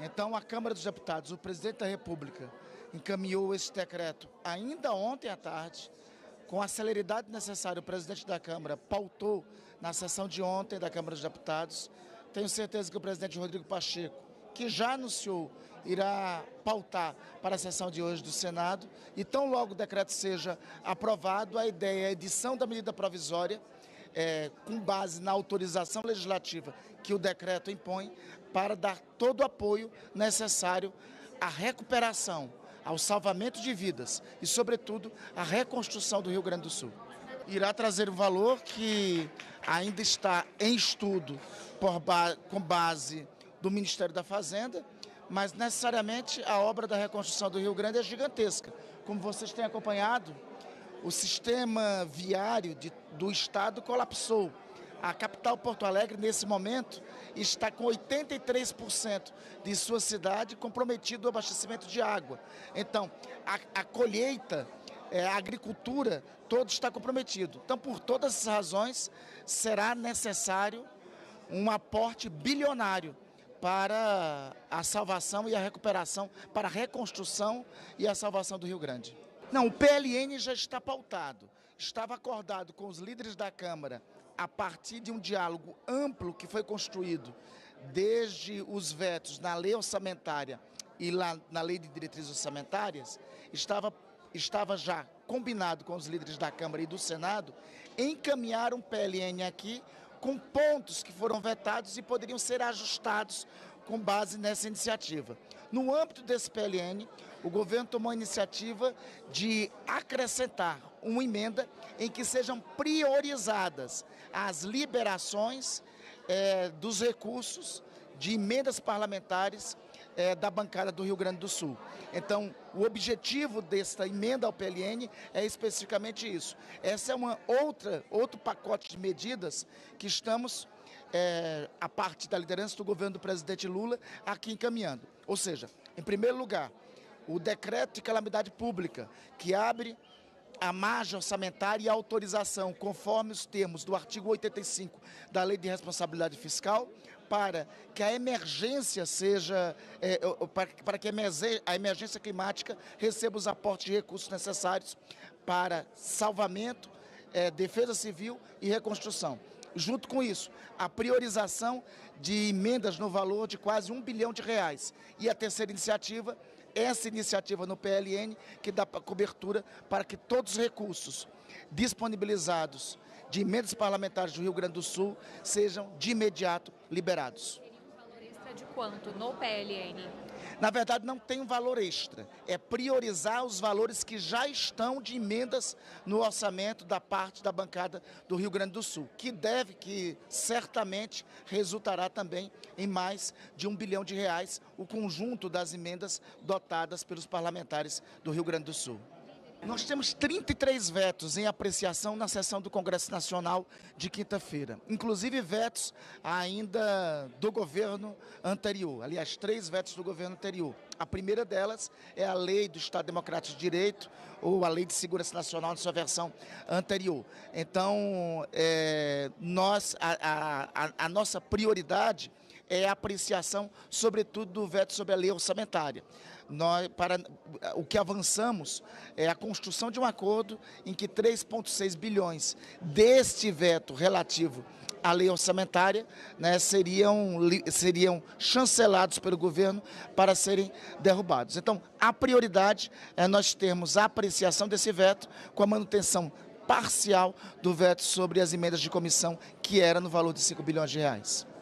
Então, a Câmara dos Deputados, o presidente da República, encaminhou esse decreto ainda ontem à tarde. Com a celeridade necessária, o presidente da Câmara pautou na sessão de ontem da Câmara dos Deputados. Tenho certeza que o presidente Rodrigo Pacheco, que já anunciou, irá pautar para a sessão de hoje do Senado. E tão logo o decreto seja aprovado, a ideia é a edição da medida provisória, com base na autorização legislativa que o decreto impõe, para dar todo o apoio necessário à recuperação, ao salvamento de vidas e, sobretudo, à reconstrução do Rio Grande do Sul. Irá trazer um valor que ainda está em estudo com base do Ministério da Fazenda, mas necessariamente a obra da reconstrução do Rio Grande é gigantesca. Como vocês têm acompanhado, o sistema viário do estado colapsou. A capital Porto Alegre, nesse momento, está com 83% de sua cidade comprometido o abastecimento de água. Então, a colheita, a agricultura, todo está comprometido. Então, por todas essas razões, será necessário um aporte bilionário para a salvação e a recuperação, para a reconstrução e a salvação do Rio Grande. Não, o PLN já está pautado. Estava acordado com os líderes da Câmara, a partir de um diálogo amplo que foi construído desde os vetos na lei orçamentária e lá na lei de diretrizes orçamentárias, estava já combinado com os líderes da Câmara e do Senado encaminhar um PLN aqui com pontos que foram vetados e poderiam ser ajustados com base nessa iniciativa. No âmbito desse PLN, o governo tomou a iniciativa de acrescentar uma emenda em que sejam priorizadas as liberações dos recursos de emendas parlamentares da bancada do Rio Grande do Sul. Então, o objetivo desta emenda ao PLN é especificamente isso. Essa é outro pacote de medidas que estamos, a parte da liderança do governo do presidente Lula, aqui encaminhando. Ou seja, em primeiro lugar, o decreto de calamidade pública, que abre a margem orçamentária e a autorização, conforme os termos do artigo 85 da Lei de Responsabilidade Fiscal, para que a emergência seja, para que a emergência climática receba os aportes de recursos necessários para salvamento, defesa civil e reconstrução. Junto com isso, a priorização de emendas no valor de quase R$1 bilhão. E a terceira iniciativa, essa iniciativa no PLN, que dá cobertura para que todos os recursos disponibilizados de emendas parlamentares do Rio Grande do Sul sejam de imediato liberados. Teria um valor extra de quanto no PLN? Na verdade, não tem um valor extra. É priorizar os valores que já estão de emendas no orçamento da parte da bancada do Rio Grande do Sul, que certamente resultará também em mais de R$1 bilhão, o conjunto das emendas dotadas pelos parlamentares do Rio Grande do Sul. Nós temos 33 vetos em apreciação na sessão do Congresso Nacional de quinta-feira, inclusive vetos ainda do governo anterior, aliás, 3 vetos do governo anterior. A primeira delas é a Lei do Estado Democrático de Direito, ou a Lei de Segurança Nacional na sua versão anterior. Então, a nossa prioridade é a apreciação, sobretudo, do veto sobre a lei orçamentária. O que avançamos é a construção de um acordo em que 3,6 bilhões deste veto relativo à lei orçamentária, seriam chancelados pelo governo para serem derrubados. Então, a prioridade é nós termos a apreciação desse veto com a manutenção parcial do veto sobre as emendas de comissão, que era no valor de R$5 bilhões.